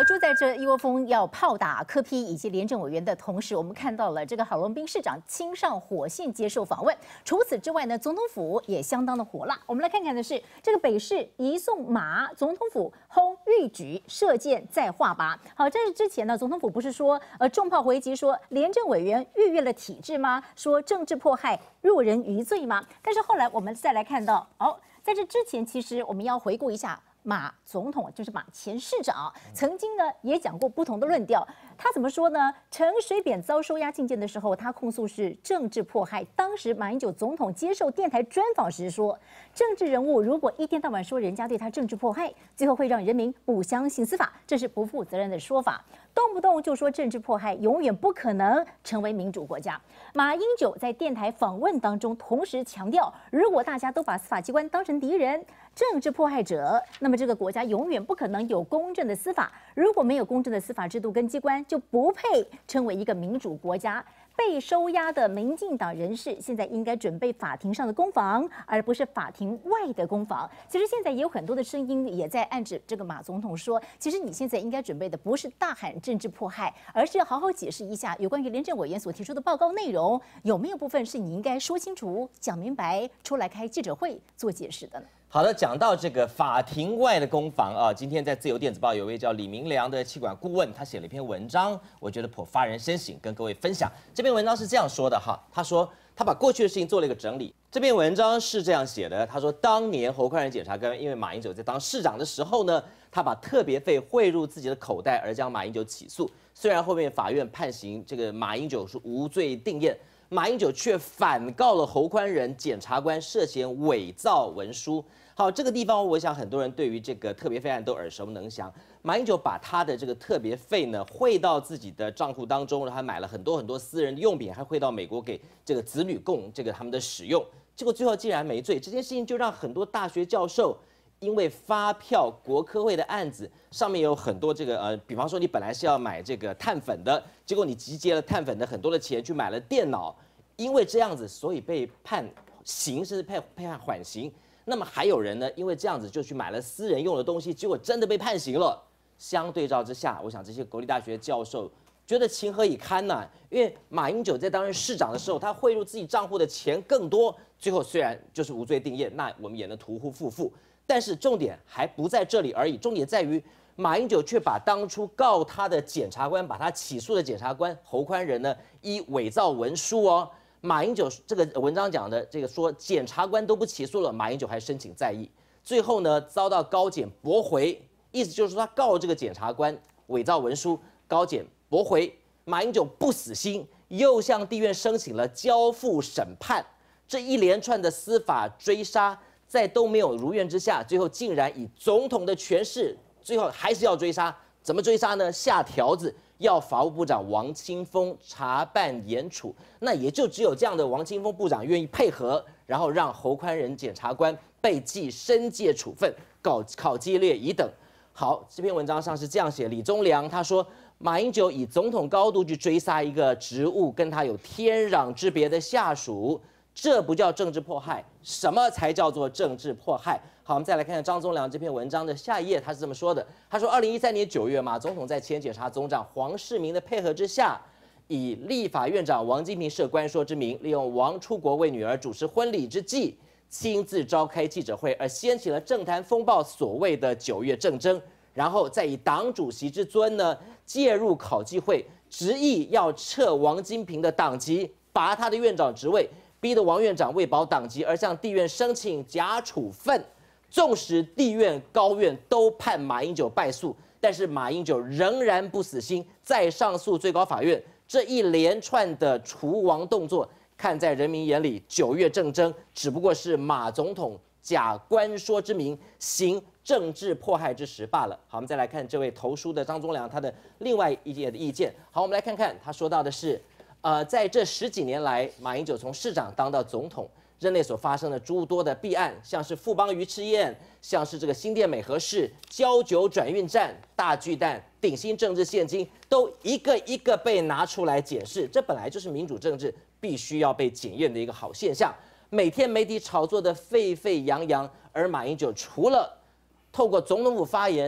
好，就在这一窝蜂要炮打柯 P 以及廉政委员的同时，我们看到了这个郝龙斌市长亲上火线接受访问。除此之外呢，总统府也相当的火辣。我们来看看的是这个北市移送马，总统府轰御举射箭再画靶。好，这是之前呢，总统府不是说重炮回击说廉政委员逾越了体制吗？说政治迫害入人于罪吗？但是后来我们再来看到，在这之前，其实我们要回顾一下。马总统就是马前市长，曾经呢也讲过不同的论调。他怎么说呢？陈水扁遭收押禁见的时候，他控诉是政治迫害。当时马英九总统接受电台专访时说，政治人物如果一天到晚说人家对他政治迫害，最后会让人民不相信司法，这是不负责任的说法。动不动就说政治迫害，永远不可能成为民主国家。马英九在电台访问当中，同时强调，如果大家都把司法机关当成敌人、政治迫害者，那么这个国家永远不可能有公正的司法。如果没有公正的司法制度跟机关，就不配称为一个民主国家。被收押的民进党人士现在应该准备法庭上的攻防，而不是法庭外的攻防。其实现在也有很多的声音也在暗指这个马总统说，其实你现在应该准备的不是大喊政治迫害，而是要好好解释一下有关于廉政委员所提出的报告内容，有没有部分是你应该说清楚、讲明白，出来开记者会做解释的呢？ 好的，讲到这个法庭外的攻防啊，今天在自由电子报有位叫李明良的企管顾问，他写了一篇文章，我觉得颇发人深省，跟各位分享。这篇文章是这样说的哈，他说他把过去的事情做了一个整理。这篇文章是这样写的，他说当年侯宽仁检察官因为马英九在当市长的时候呢，他把特别费汇入自己的口袋，而将马英九起诉。虽然后面法院判刑这个马英九是无罪定谳，马英九却反告了侯宽仁检察官涉嫌伪造文书。好，这个地方我想很多人对于这个特别费案都耳熟能详。马英九把他的这个特别费呢汇到自己的账户当中，然后还买了很多私人的用品，还汇到美国给这个子女供这个他们的使用。结果最后竟然没罪，这件事情就让很多大学教授因为发票国科会的案子上面有很多这个比方说你本来是要买这个碳粉的，结果你集结了碳粉的很多的钱去买了电脑，因为这样子所以被判刑，甚至被判缓刑。那么还有人呢，因为这样子就去买了私人用的东西，结果真的被判刑了。相对照之下，我想这些国立大学教授觉得情何以堪呢？因为马英九在担任市长的时候，他汇入自己账户的钱更多，最后虽然就是无罪定谳，那我们也能屠夫夫妇。但是重点还不在这里而已，重点在于马英九却把当初告他的检察官，把他起诉的检察官侯宽仁呢，以伪造文书哦。马英九这个文章讲的这个说检察官都不起诉了，马英九还申请再议，最后呢遭到高检驳回，意思就是说他告这个检察官伪造文书，高检驳回，马英九不死心，又向地院申请了交付审判。这一连串的司法追杀，在都没有如愿之下，最后竟然以总统的权势，最后还是要追杀。怎么追杀呢？下条子要法务部长王清峰查办严处，那也就只有这样的王清峰部长愿意配合，然后让侯宽仁检察官被记申诫处分，考绩劣乙等。好，这篇文章上是这样写，李宗良他说，马英九以总统高度去追杀一个职务跟他有天壤之别的下属，这不叫政治迫害，什么才叫做政治迫害？好，我们再来看看张宗良这篇文章的下一页，他是这么说的：他说，2013年9月，马总统在前检察总长黄世明的配合之下，以立法院长王金平设关说之名，利用王出国为女儿主持婚礼之际，亲自召开记者会，而掀起了政坛风暴，所谓的9月政争，然后再以党主席之尊呢介入考纪会，执意要撤王金平的党籍，拔他的院长职位，逼得王院长为保党籍而向地院申请假处分。纵使地院、高院都判马英九败诉，但是马英九仍然不死心，再上诉最高法院。这一连串的除王动作，看在人民眼里，9月政争只不过是马总统假官说之名，行政治迫害之实罢了。好，我们再来看这位投书的张宗良他的另外一页的意见。好，我们来看看他说到的是，在这10几年来，马英九从市长当到总统。任内所发生的诸多的弊案，像是富邦鱼翅宴，像是这个新店美和市、交酒转运站、大巨蛋、鼎新政治现金，都一个一个被拿出来检视。这本来就是民主政治必须要被检验的一个好现象。每天媒体炒作的沸沸扬扬，而马英九除了透过总统府发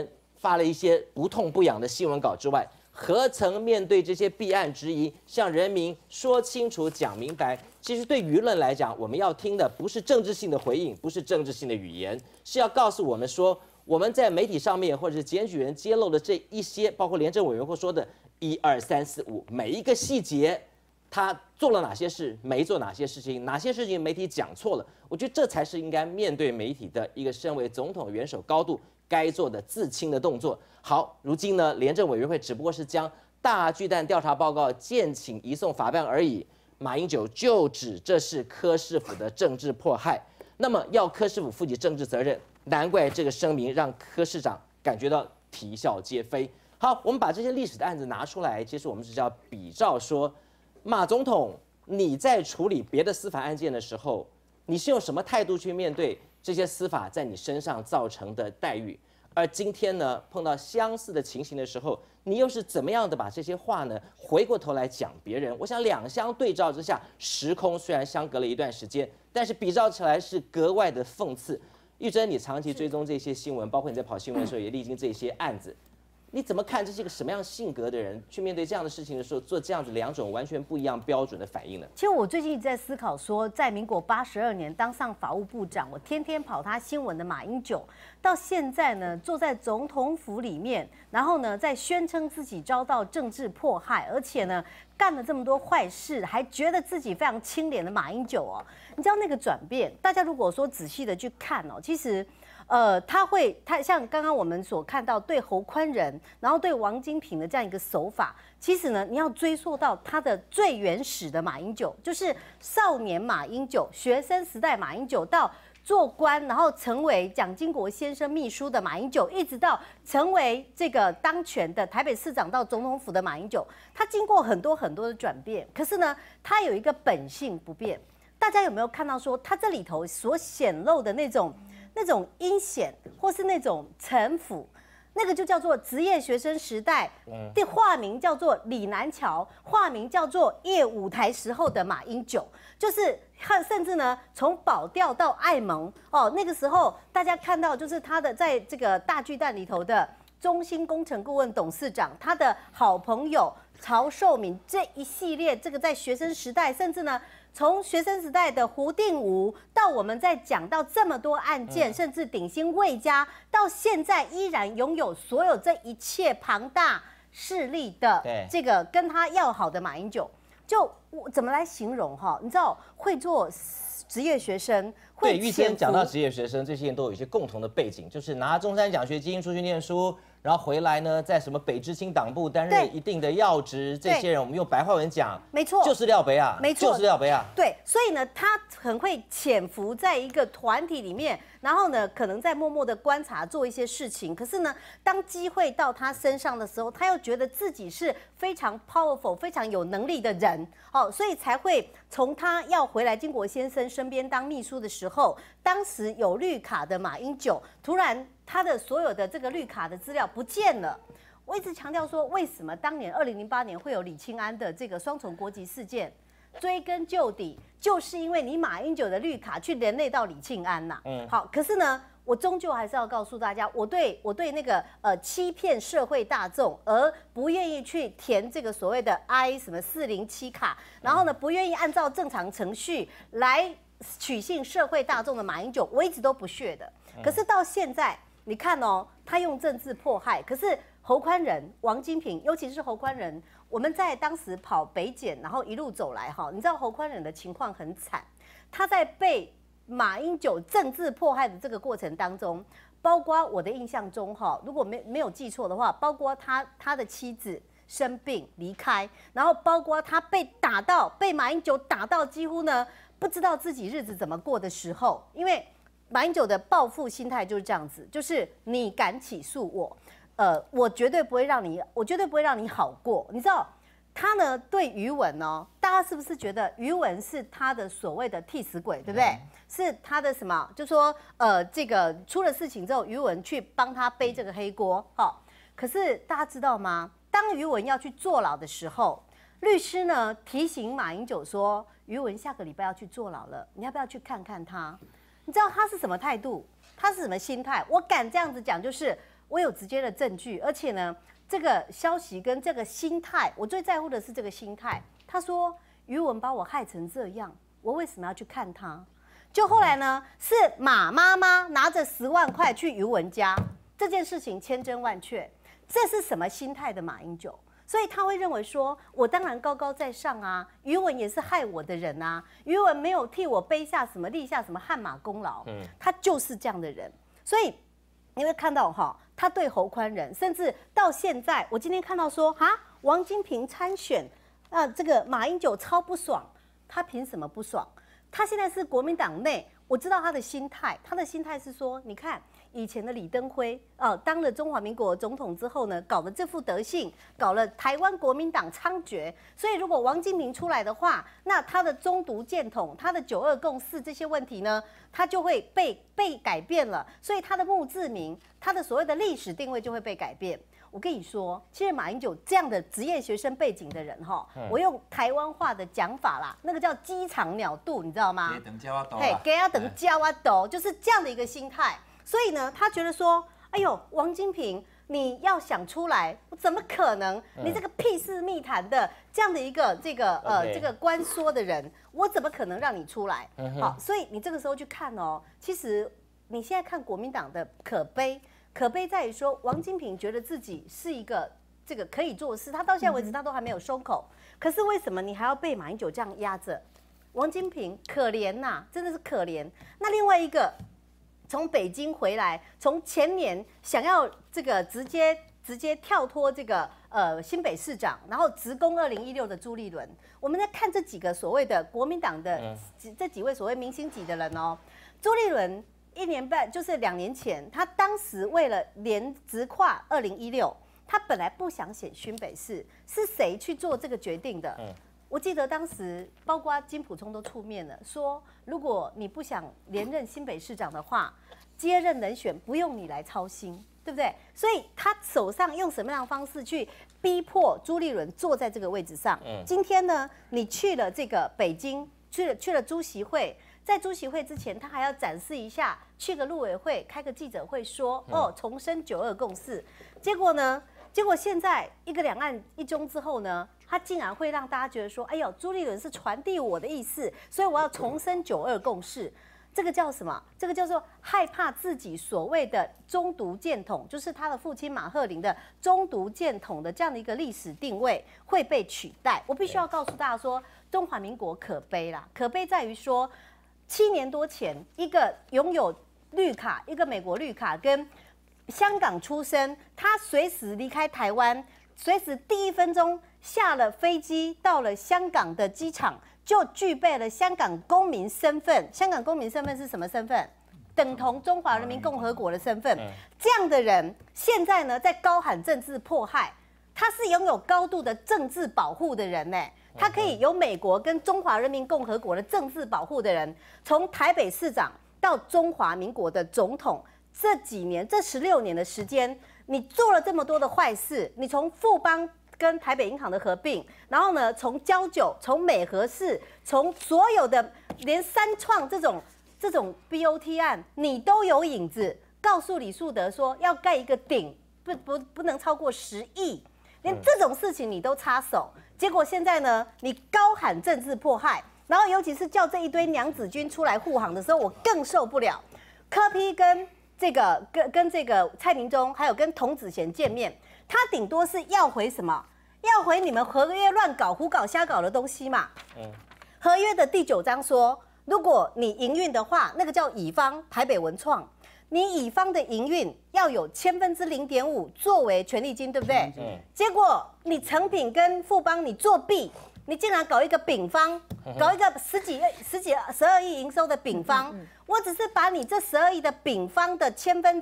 发了一些不痛不痒的新闻稿之外，何曾面对这些弊案质疑，向人民说清楚、讲明白？其实对舆论来讲，我们要听的不是政治性的回应，不是政治性的语言，是要告诉我们说，我们在媒体上面或者是检举人揭露的这一些，包括廉政委员会说的1、2、3、4、5每一个细节。他做了哪些事，没做哪些事情，哪些事情媒体讲错了？我觉得这才是应该面对媒体的一个身为总统元首高度该做的自清的动作。好，如今呢，廉政委员会只不过是将大巨蛋调查报告建请移送法办而已。马英九就指这是柯市府的政治迫害，那么要柯市府负起政治责任，难怪这个声明让柯市长感觉到啼笑皆非。好，我们把这些历史的案子拿出来，其实我们只是要比照说。马总统，你在处理别的司法案件的时候，你是用什么态度去面对这些司法在你身上造成的待遇？而今天呢，碰到相似的情形的时候，你又是怎么样的把这些话呢回过头来讲别人？我想两相对照之下，时空虽然相隔了一段时间，但是比照起来是格外的讽刺。玉珍，你长期追踪这些新闻，包括你在跑新闻的时候也历经这些案子。你怎么看这是一个什么样性格的人，去面对这样的事情的时候，做这样子两种完全不一样标准的反应呢？ 其实我最近一直在思考说，在民国82年当上法务部长，我天天跑他新闻的马英九，到现在呢坐在总统府里面，然后呢在宣称自己遭到政治迫害，而且呢干了这么多坏事，还觉得自己非常清廉的马英九哦，你知道那个转变，大家如果说仔细的去看哦，其实。他像刚刚我们所看到对侯宽仁，然后对王金平的这样一个手法，其实呢，你要追溯到他的最原始的马英九，就是少年马英九、学生时代马英九到做官，然后成为蒋经国先生秘书的马英九，一直到成为这个当权的台北市长到总统府的马英九，他经过很多的转变，可是呢，他有一个本性不变。大家有没有看到说，他这里头所显露的那种阴险，或是那种城府，那个就叫做职业学生时代，的化名叫做李南桥，化名叫做夜舞台时候的马英九，就是甚至呢从保钓到爱盟哦，那个时候大家看到就是他的在这个大巨蛋里头的中兴工程顾问董事长，他的好朋友曹寿敏这一系列，这个在学生时代，甚至呢。从学生时代的胡定武，到我们在讲到这么多案件，甚至鼎新魏家，到现在依然拥有所有这一切庞大势力的这个跟他要好的马英九，就我怎么来形容哈？你知道会做职业学生， 对，玉珍讲到职业学生，这些人都有一些共同的背景，就是拿中山奖学金出去念书。然后回来呢，在什么北知青党部担任一定的要职，这些人我们用白话文讲， 没错， 就是廖北啊， 没错， 就是廖北啊。 对，所以呢，他很会潜伏在一个团体里面，然后呢，可能在默默的观察做一些事情。可是呢，当机会到他身上的时候，他又觉得自己是非常 powerful、非常有能力的人，哦，所以才会从他要回来经国先生身边当秘书的时候，当时有绿卡的马英九，突然。他的所有的这个绿卡的资料不见了。我一直强调说，为什么当年2008年会有李庆安的这个双重国籍事件？追根究底，就是因为你马英九的绿卡去连累到李庆安呐。好，可是呢，我终究还是要告诉大家，我对那个欺骗社会大众而不愿意去填这个所谓的 I 什么407卡，然后呢不愿意按照正常程序来取信社会大众的马英九，我一直都不屑的。可是到现在。你看哦，他用政治迫害，可是侯宽仁、王金平，尤其是侯宽仁，我们在当时跑北检，然后一路走来哈，你知道侯宽仁的情况很惨，他在被马英九政治迫害的这个过程当中，包括我的印象中哈，如果没有记错的话，包括他的妻子生病离开，然后包括他被马英九打到几乎呢不知道自己日子怎么过的时候，因为。马英九的报复心态就是这样子，就是你敢起诉我，我绝对不会让你好过。你知道他呢对于文哦，大家是不是觉得于文是他的所谓的替死鬼，对不对？是他的什么？就说这个出了事情之后，于文去帮他背这个黑锅。好，可是大家知道吗？当于文要去坐牢的时候，律师呢提醒马英九说，于文下个礼拜要去坐牢了，你要不要去看看他？你知道他是什么态度？他是什么心态？我敢这样子讲，就是我有直接的证据，而且呢，这个消息跟这个心态，我最在乎的是这个心态。他说余文把我害成这样，我为什么要去看他？就后来呢，是马妈妈拿着10万块去余文家，这件事情千真万确。这是什么心态的马英九？所以他会认为说，我当然高高在上啊，余文也是害我的人啊，余文没有替我背下什么立下什么汗马功劳，他就是这样的人。所以你会看到哈，他对侯宽仁，甚至到现在，我今天看到说啊，王金平参选，这个马英九超不爽，他凭什么不爽？他现在是国民党内，我知道他的心态，是说，你看。以前的李登辉，当了中华民国总统之后呢，搞了这副德性，搞了台湾国民党猖獗。所以如果王金平出来的话，那他的中独建统、他的9·2共识这些问题呢，他就会被改变了。所以他的墓志铭、他的所谓的历史定位就会被改变。我跟你说，其实马英九这样的职业学生背景的人哈，我用台湾话的讲法啦，那个叫鸡肠鸟肚，你知道吗？给他等教啊抖，就是这样的一个心态。所以呢，他觉得说，哎呦，王金平，你要想出来，怎么可能？你这个屁事密谈的这样的一个这个官说的人，我怎么可能让你出来？好，所以你这个时候去看哦，其实你现在看国民党的可悲在于说，王金平觉得自己是一个这个可以做的事，他到现在为止他都还没有收口。可是为什么你还要被马英九这样压着？王金平可怜呐，真的是可怜。那另外一个。从北京回来，从前年想要这个直接跳脱这个新北市长，然后直攻2016的朱立伦。我们在看这几个所谓的国民党的这几位所谓明星级的人哦，朱立伦1年半就是2年前，他当时为了连直跨2016，他本来不想选新北市，是谁去做这个决定的？我记得当时包括金溥聪都出面了，说如果你不想连任新北市长的话，接任人选不用你来操心，对不对？所以他手上用什么样的方式去逼迫朱立伦坐在这个位置上？今天呢，你去了这个北京，去了朱习会，在朱习会之前，他还要展示一下，去个陆委会开个记者会说，重申9·2共识。结果呢？结果现在一个两岸一中之后呢，他竟然会让大家觉得说，哎呦，朱立伦是传递我的意思，所以我要重申9·2共识。这个叫什么？这个叫做害怕自己所谓的中独建统，就是他的父亲马鹤龄的中独建统的这样的一个历史定位会被取代。我必须要告诉大家说，中华民国可悲啦，可悲在于说，7年多前，一个拥有绿卡，一个美国绿卡跟香港出生，他随时离开台湾，随时第1分钟下了飞机到了香港的机场，就具备了香港公民身份。香港公民身份是什么身份？等同中华人民共和国的身份。这样的人现在呢，在高喊政治迫害，他是拥有高度的政治保护的人呢。他可以有美国跟中华人民共和国的政治保护的人，从台北市长到中华民国的总统。这几年，这16年的时间，你做了这么多的坏事，你从富邦跟台北银行的合并，然后呢，从交酒，从美和市，从所有的连三创这种 BOT 案，你都有影子。告诉李树德说要盖一个顶，不能超过10亿，连这种事情你都插手，结果现在呢，你高喊政治迫害，然后尤其是叫这一堆娘子军出来护航的时候，我更受不了。柯 P 跟这个蔡明忠还有跟童子贤见面，他顶多是要回什么？要回你们合约乱搞、胡搞、瞎搞的东西嘛。合约的第9章说，如果你营运的话，那个叫乙方台北文创，你乙方的营运要有0.5%作为权利金，对不对？结果你成品跟富邦你作弊。你竟然搞一个丙方，搞一个12亿营收的丙方，我只是把你这12亿的丙方的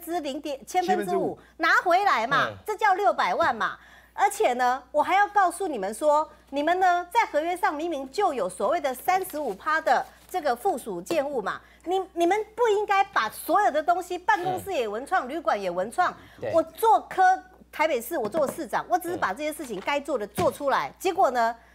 5%拿回来嘛，这叫600万嘛。而且呢，我还要告诉你们说，你们呢在合约上明明就有所谓的35%的这个附属建物嘛，你们不应该把所有的东西，办公室也文创，旅馆也文创，我台北市我做市长，我只是把这些事情该做的做出来，结果呢？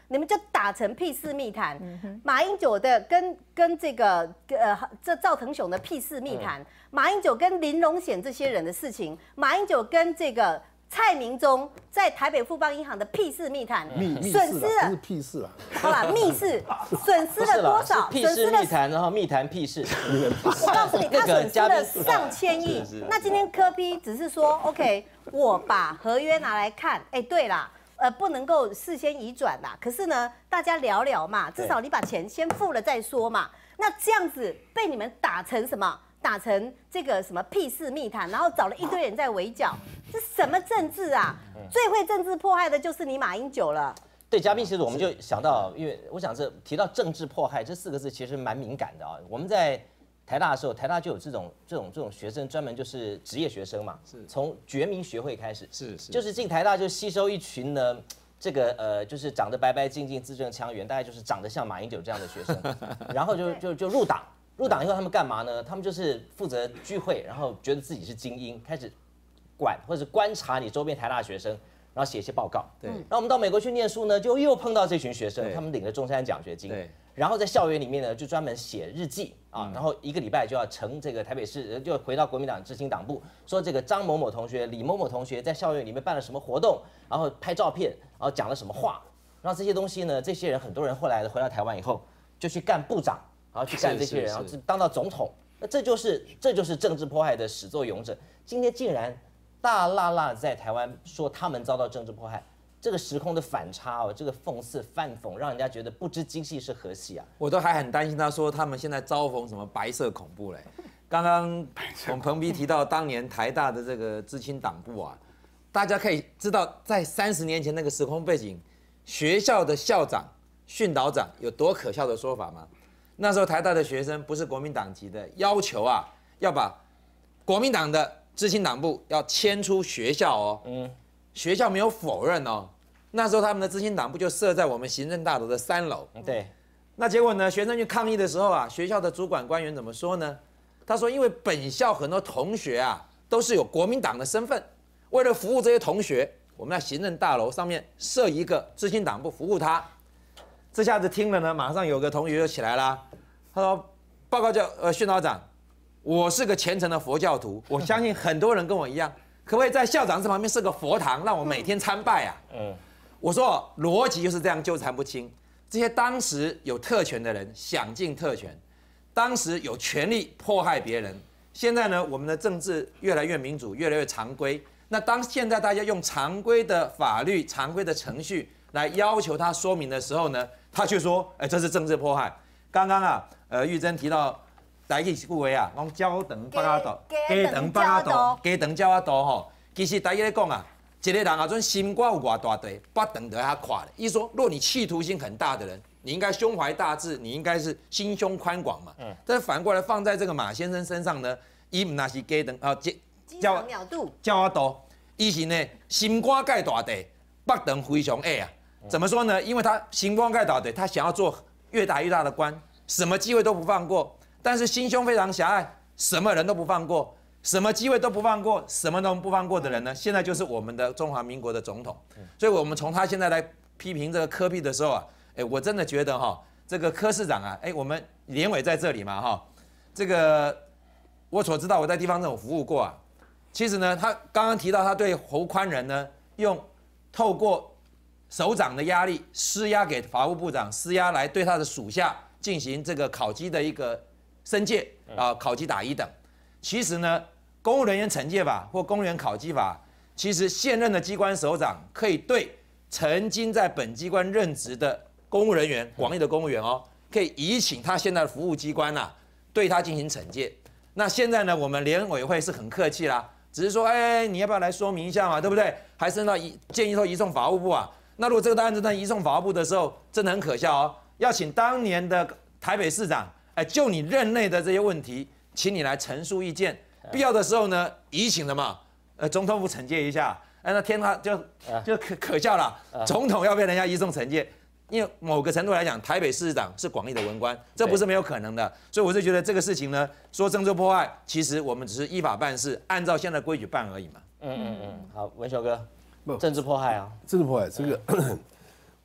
你们就打成屁事密谈。马英九的跟这个这赵腾雄的屁事密谈，马英九跟林荣显这些人的事情，马英九跟这个蔡明忠在台北富邦银行的屁事密谈，损失了， 不是屁事啊， 好了，密事损失了多少？ 屁事密谈，然后密谈屁事。 我告诉你，他损失了上千亿。那今天柯 P 只是说 ，OK， 我把合约拿来看，哎，对啦。不能够事先移转啦，可是呢，大家聊聊嘛，至少你把钱先付了再说嘛。那这样子被你们打成什么？打成这个什么屁事密谈，然后找了一堆人在围剿，这什么政治啊？最会政治迫害的就是你马英九了。 对，嘉宾，其实我们就想到，因为我想提到政治迫害这4个字，其实蛮敏感的啊。我们在台大的时候，台大就有这种学生，专门就是职业学生嘛，是从觉民学会开始，就是进台大就吸收一群呢，这个就是长得白白净净、字正腔圆，大概就是长得像马英九这样的学生，然后就入党。入党以后，他们干嘛呢？他们就是负责聚会，然后觉得自己是精英，开始管或者观察你周边台大学生，然后写一些报告。对。然后我们到美国去念书呢，就又碰到这群学生，他们领了中山奖学金。对。然后在校园里面呢，就专门写日记啊，然后1个礼拜就要呈这个台北市，就回到国民党执行党部，说这个张某某同学、李某某同学在校园里面办了什么活动，然后拍照片，然后讲了什么话，然后这些东西呢，这些人很多人后来回到台湾以后，就去干部长，然后去干这些人，然后当到总统，那这就是政治迫害的始作俑者。今天竟然大辣辣在台湾说他们遭到政治迫害。这个时空的反差哦，这个讽刺反讽，让人家觉得不知今夕是何夕啊！ 我都还很担心，他说他们现在遭逢什么白色恐怖嘞？刚刚我们彭BI提到当年台大的这个知青党部啊，大家可以知道，在30年前那个时空背景，学校的校长、训导长有多可笑的说法吗？那时候台大的学生不是国民党籍的，要求啊要把国民党的知青党部要迁出学校哦。学校没有否认哦。那时候他们的知青党部就设在我们行政大楼的3楼。 对。 那结果呢？学生去抗议的时候啊，学校的主管官员怎么说呢？他说，因为本校很多同学啊都是有国民党的身份，为了服务这些同学，我们在行政大楼上面设一个知青党部服务他。这下子听了呢，马上有个同学就起来啦，他说：“报告训导长，我是个虔诚的佛教徒，我相信很多人跟我一样。”可不可以在校长室旁边设个佛堂，让我每天参拜啊？我说逻辑就是这样纠缠不清。这些当时有特权的人享尽特权，当时有权利迫害别人。现在呢，我们的政治越来越民主，越来越常规。那当现在大家用常规的法律、常规的程序来要求他说明的时候呢，他却说：“这是政治迫害。”刚刚啊，玉珍提到。台语是句话啊，讲焦肠北仔肚，加肠北仔肚，加肠焦仔肚吼。其实台语咧讲啊，一个人啊，准心肝有偌大地，北肠就遐垮咧。意思说，若你企图心很大的人，你应该胸怀大志，你应该是心胸宽广嘛。但是反过来放在这个马先生身上呢，伊唔那是加肠啊， 焦鸟肚， 焦仔肚，伊是呢心肝介大地，北肠非常矮啊。怎么说呢？因为他心肝介大地，他想要做越大越大的官，什么机会都不放过。但是心胸非常狭隘，什么人都不放过，什么机会都不放过，什么都不放过的人呢？现在就是我们的中华民国的总统。所以，我们从他现在来批评这个柯 P 的时候啊，我真的觉得哈，这个柯市长啊，我们联委在这里嘛哈，这个我所知道，我在地方政府服务过啊。其实呢，他刚刚提到他对侯宽仁呢，透过首长的压力施压给法务部长，施压来对他的属下进行这个考绩的一个。申诫啊，考绩打1等。其实呢，公务人员惩戒法或公务员考绩法，其实现任的机关首长可以对曾经在本机关任职的公务人员，广义的公务员哦，可以移请他现在的服务机关呐，对他进行惩戒。那现在呢，我们联委会是很客气啦，只是说，你要不要来说明一下嘛，对不对？还是建议说移送法务部啊。那如果这个案子呢移送法务部的时候，真的很可笑哦，要请当年的台北市长。就你任内的这些问题，请你来陈述意见，必要的时候呢，移请什么？总统府惩戒一下。那天他就可笑了，总统要被人家移送惩戒，因为某个程度来讲，台北市长是广义的文官，这不是没有可能的。所以我就觉得这个事情呢，说政治迫害，其实我们只是依法办事，按照现在规矩办而已嘛。 好，文雄哥，政治迫害啊， 政治迫害这个。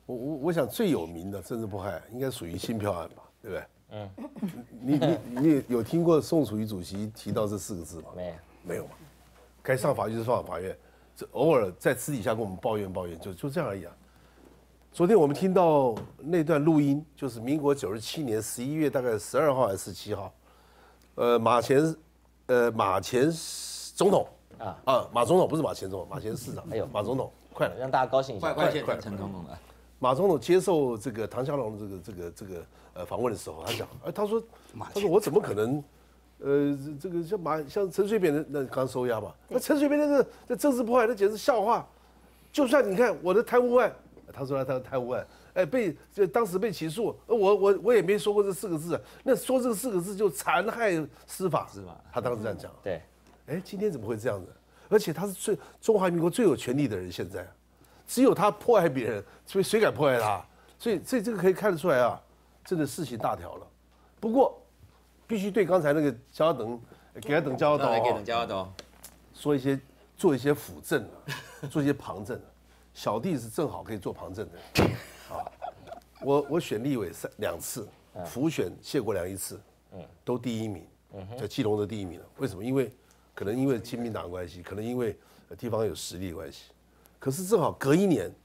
我想最有名的政治迫害应该属于新票案吧，对不对？你有听过宋楚瑜主席提到这4个字吗？没有嘛。该上法院就是上法院，这偶尔在私底下跟我们抱怨，就这样而已啊。昨天我们听到那段录音，就是民国97年11月大概12号还是17号，马前总统马总统不是马前总统，马前市长，马总统，快了， 让大家高兴一下， 快现在陈总统了。 马总统接受这个唐湘龙这个访问的时候，他讲，他说我怎么可能，这个像陈水扁的那刚收押嘛，那陈水扁那政治迫害，那简直笑话。就算你看我的贪污案，他说他的贪污案，当时被起诉，我也没说过这4个字，那说这4个字就残害司法，他当时这样讲。 对， 今天怎么会这样子？而且他是中华民国最有权力的人，现在。只有他迫害别人，所以谁敢迫害他？所以这个可以看得出来啊，真的事情大条了。不过，必须对刚才那个焦等，给他等焦刀，做一些辅证做一些旁证小弟是正好可以做旁证的我选立委2次，辅选谢国良1次，都第1名，在基隆的第1名了。为什么？可能因为亲民党的关系，可能因为地方有实力的关系。可是正好隔1年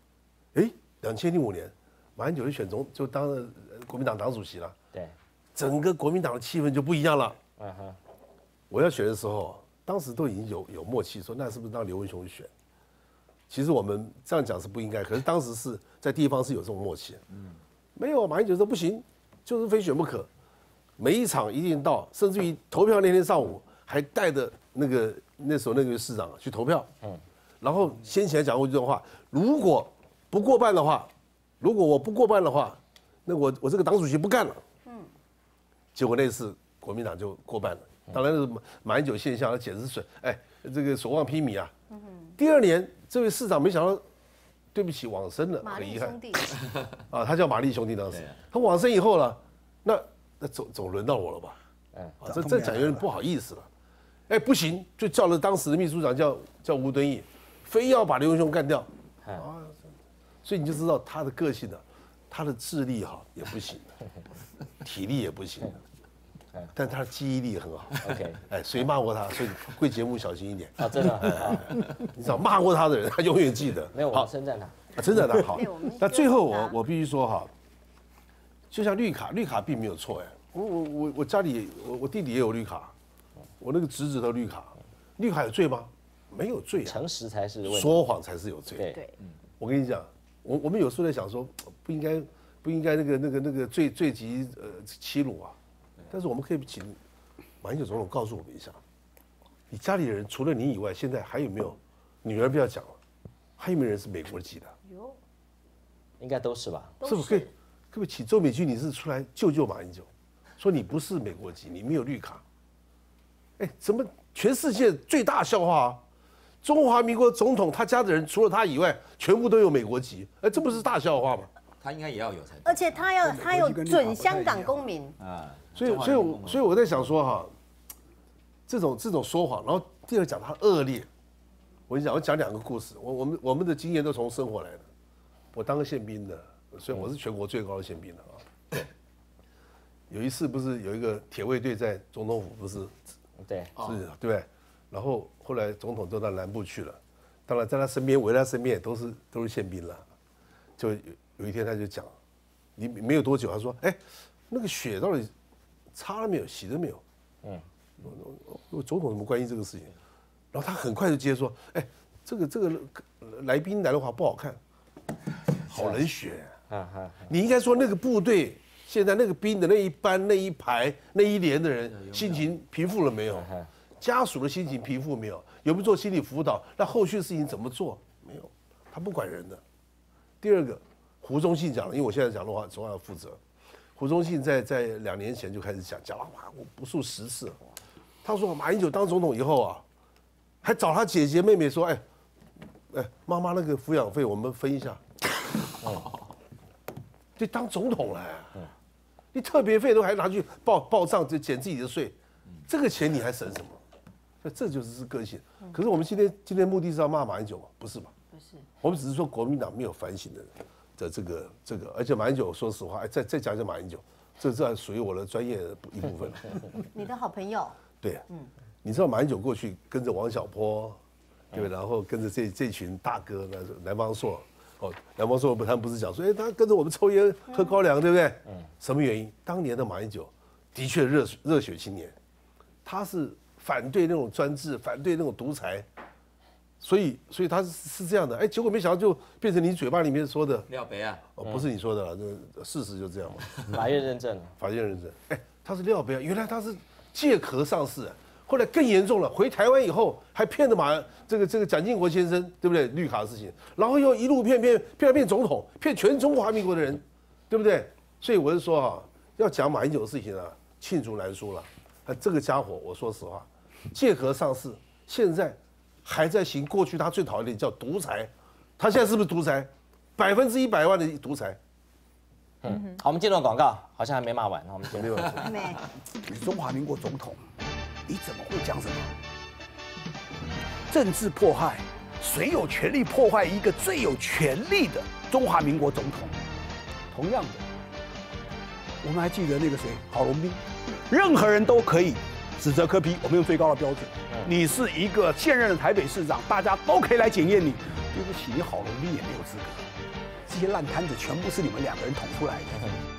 ，2005年，马英九就当了国民党党主席了。 对， 整个国民党的气氛就不一样了。我要选的时候，当时都已经有默契，说那是不是让刘文雄选？其实我们这样讲是不应该，可是当时是在地方是有这种默契。没有，马英九说不行，就是非选不可，每一场一定到，甚至于投票那天上午还带着那时候那个市长去投票。然后先前讲过这种话，如果我不过半的话，那我这个党主席不干了。结果那次国民党就过半了。当然是马英九现象，那简直是这个所望披靡啊。第2年这位市长没想到，对不起往生了，很遗憾。他叫马立兄弟当时，他往生以后了，那总轮到我了吧？这讲有点不好意思了。不行，就叫了当时的秘书长叫吴敦义。非要把刘文雄干掉，所以你就知道他的个性他的智力也不行，体力也不行，但他的记忆力很好。 OK， 谁骂过他，所以贵节目小心一点真的。 你知道骂过他的人，他永远记得。 没有，我称赞他。 称赞他好。那最后我必须说就像绿卡并没有错我家里我弟弟也有绿卡，我那个侄子的绿卡有罪吗？没有罪诚实才是问题， 说谎才是有罪。 对， 我跟你讲，我们有时候在想说，不应该那个罪及欺辱啊，但是我们可以请马英九总统告诉我们一下，你家里人除了你以外，现在还有没有女儿不要讲了，还有没有人是美国籍的？ 有， 应该都是吧？ 是不是可以？可不可以请周美君女士出来救马英九，说你不是美国籍，你没有绿卡？怎么全世界最大笑话啊？中华民国总统他家的人除了他以外，全部都有美国籍，这不是大笑话吗？ 他应该也要有才对。 而且他有准香港公民啊， 所以我在想说这种说谎，然后第二讲他恶劣。我讲2个故事，我们的经验都从生活来的。我当个宪兵的，所以我是全国最高的宪兵的有一次不是有一个铁卫队在总统府，不是对， 是对不对？然后后来总统都到南部去了，当然在他身边围在他身边也都是宪兵了。就有一天他就讲，你没有多久，他说：“那个血到底擦了没有，洗了没有？”总统怎么关心这个事情？然后他很快就接说：“这个来宾来的话不好看，好冷血。你应该说那个部队现在那个兵的那一班那一排那一连的人心情平复了没有？家属的心情平复没有？有没有做心理辅导？那后续的事情怎么做？没有，他不管人的。第二个，胡忠信讲了，因为我现在讲的话，总要负责。胡忠信在2年前就开始讲了，我不数10次。他说马英九当总统以后还找他姐姐妹妹说，妈妈那个抚养费我们分一下。就当总统了，你特别费都还拿去报账，就减自己的税，这个钱你还省什么？这就是个性。可是我们今天目的是要骂马英九吗？不是吧？ 不是， 我们只是说国民党没有反省的人。 的这个，而且马英九说实话，再讲讲马英九，这属于我的专业的一部分。 你的好朋友。 对，你知道马英九过去跟着王小波，对不对？然后跟着这群大哥，那南方朔，南方朔他们不是讲说，他跟着我们抽烟喝高粱，对不对？什么原因？当年的马英九的确热血青年，他是反对那种专制，反对那种独裁，所以他是这样的。结果没想到就变成你嘴巴里面说的廖北啊， 不是你说的了，这事实就这样嘛。 法院认证了， 法院认证，他是廖北啊，原来他是借壳上市。后来更严重了，回台湾以后还骗了这个蒋经国先生，对不对？绿卡的事情，然后又一路骗总统，骗全中华民国的人，对不对？所以我是说要讲马英九的事情啊，罄竹难书了。这个家伙，我说实话，借壳上市，现在还在行过去他最讨厌的叫独裁，他现在是不是独裁？100%的独裁。 好，我们进入广告，好像还没骂完，我们进入。 没， 你是中华民国总统。你怎么会讲什么政治迫害？谁有权利破坏一个最有权力的中华民国总统？同样的，我们还记得那个谁，郝龙斌，任何人都可以指责柯 P， 我们用最高的标准。你是一个现任的台北市长，大家都可以来检验你。对不起，你郝龙斌也没有资格。这些烂摊子全部是你们2个人捅出来的。